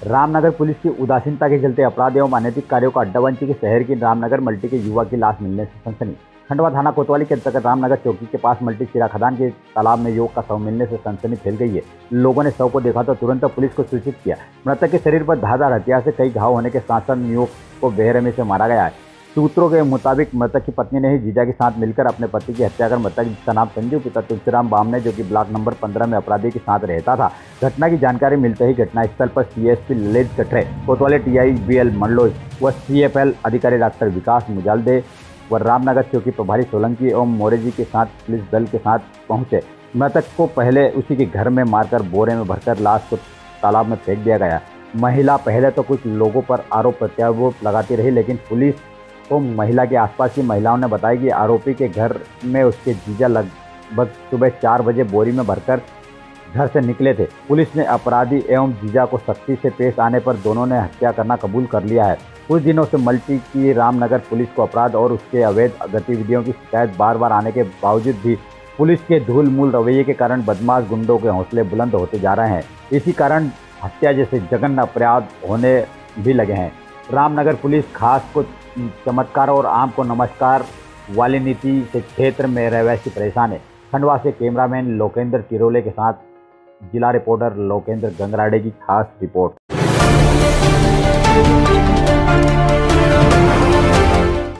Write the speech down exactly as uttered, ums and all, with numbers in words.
Ramnagar police की उदासीनता के चलते अपराध एवं अनैतिक कार्यों का अड्डा बन चुकी शहर की रामनगर मल्टी के युवा की लाश मिलने से सनसनी। खंडवा थाना कोतवाली के अंतर्गत रामनगर चौकी के पास मल्टी चिरा खदान के तालाब में युवक का शव मिलने से सनसनी फैल गई है। लोगों ने शव को देखा तो तुरंत पुलिस को सूचित किया। मृतक के शरीर पर धारदार हथियार से कई घाव होने के साथ साथ युवक को बेरहमी से मारा गया है। सूत्रों के मुताबिक मृतक की पत्नी ने ही जीजा के साथ मिलकर अपने पति की हत्या कर मृतक जिसका नाम संजू पिता तुलसीराम बामने जो कि ब्लॉक नंबर पंद्रह में अपराधी के साथ रहता था। घटना की जानकारी मिलते ही घटनास्थल पर सीएसपी ललित कटरे, कोतवाली टीआई बीएल मंडलोई व सीएफएल अधिकारी डॉक्टर विकास मुजालदे व रामनगर चौकी प्रभारी सोलंकी एवं मोरेजी के साथ पुलिस दल के साथ पहुंचे। मृतक को पहले उसी के घर में मारकर बोरे में भरकर लाश को तालाब में फेंक दिया गया। महिला पहले तो कुछ लोगों पर आरोप प्रत्यारोप लगाती रही, लेकिन पुलिस तो महिला के आसपास की महिलाओं ने बताया कि आरोपी के घर में उसके जीजा लगभग सुबह चार बजे बोरी में भरकर घर से निकले थे। पुलिस ने अपराधी एवं जीजा को सख्ती से पेश आने पर दोनों ने हत्या करना कबूल कर लिया है। कुछ दिनों से मल्टी की रामनगर पुलिस को अपराध और उसके अवैध गतिविधियों की शिकायत बार बार आने के बावजूद भी पुलिस के धूल मूल रवैये के कारण बदमाश गुंडों के हौसले बुलंद होते जा रहे हैं। इसी कारण हत्या जैसे जघन्य अपराध होने भी लगे हैं। रामनगर पुलिस खास को चमत्कार और आम को नमस्कार वाली नीति से क्षेत्र में रहवासी परेशान है। खंडवा से कैमरामैन लोकेंद्र तिरोले के साथ जिला रिपोर्टर लोकेंद्र गंगराडे की खास रिपोर्ट।